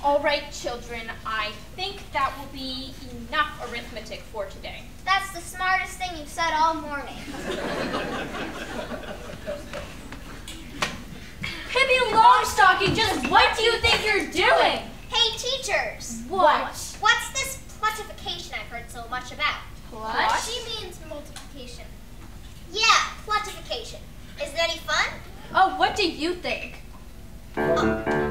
All right, children, I think that will be enough arithmetic for today. That's the smartest thing you've said all morning. Pippi Longstocking, just what do you think you're doing? Hey, teachers. What? What's this pluttification I've heard so much about? What? She means multiplication. Yeah, pluttification. Is it any fun? Oh, what do you think? Oh.